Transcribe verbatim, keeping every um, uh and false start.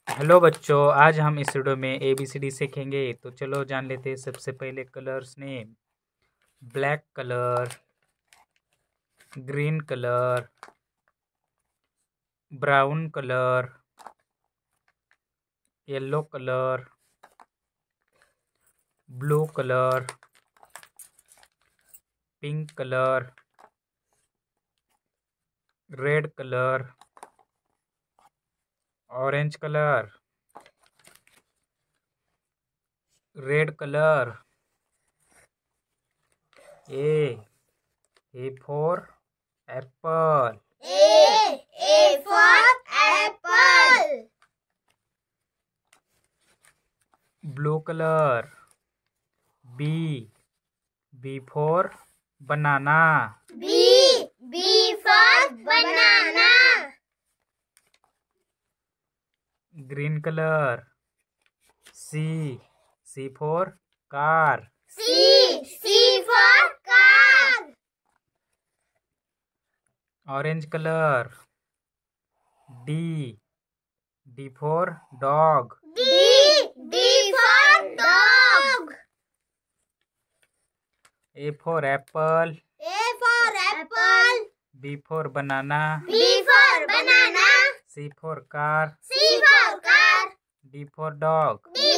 Hello बच्चों, आज हम इस वीडियो में ए बी सी डी सीखेंगे। तो चलो जान लेते हैं। सबसे पहले colours name: black colour, green colour, brown colour, yellow colour, blue colour, pink colour, red colour, orange colour, red colour. A A for apple, A. A for apple. Blue colour. B B for banana, B. B for banana. Green colour. C C for car, C. C for car. Orange colour. D D for dog, D. D for dog. A for apple, A for apple. B for banana, B for banana. C for car, C for car. D for dog. D